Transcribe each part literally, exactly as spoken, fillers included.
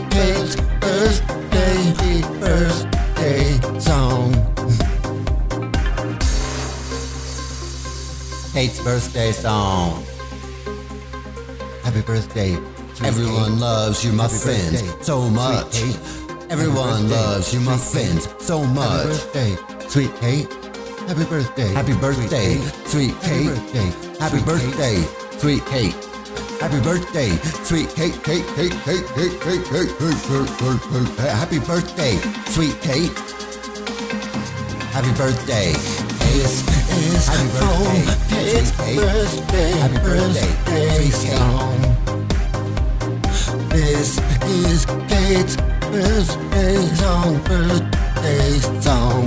Kate's birthday, birthday song. Kate's birthday song. Happy birthday. Everyone Kate. Loves you muffins so much. Everyone loves you muffins so much. Happy birthday, sweet Kate. Happy birthday. Happy birthday, sweet Kate. Happy birthday, sweet Kate. Happy birthday, sweet Kate, Kate, Kate, Kate, Kate, Kate, Kate, Kate, Kate, Kate. Happy birthday, sweet Kate. Happy birthday. This is happy birthday, Kate's birthday, happy birthday song. This is Kate's birthday song, birthday song.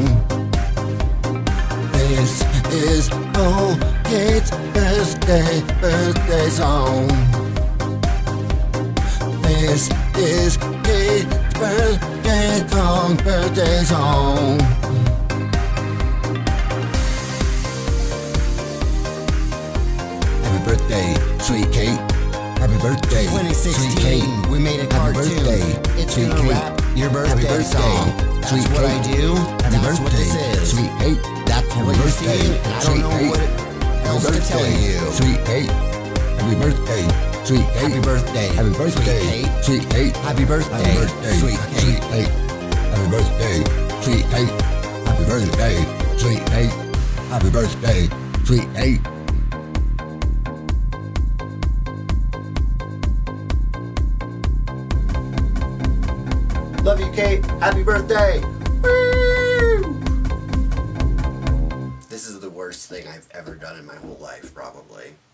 This is oh Kate's birthday, birthday song. This is Kate's birthday song, birthday song. Happy birthday, sweet Kate. Happy birthday, twenty sixteen, sweet Kate. We made a Happy cartoon. birthday, It's sweet gonna Kate. rap your birthday, Happy birthday song. That's sweet what Kate. I do. Happy That's birthday, what this is. sweet Kate. That's Happy what you're birthday, seeing, and I don't sweet know Kate. what else Happy to tell birthday, you. sweet Kate. Happy birthday, sweet Kate. Happy birthday, Happy birthday, sweet Kate. sweet Kate. Happy birthday, Happy birthday, sweet sweet Kate. Kate. Happy birthday, sweet Kate. Happy birthday, sweet Kate. Happy birthday, sweet Kate. Love you, Kate. Happy birthday. Woo! This is the worst thing I've ever done in my whole life, probably.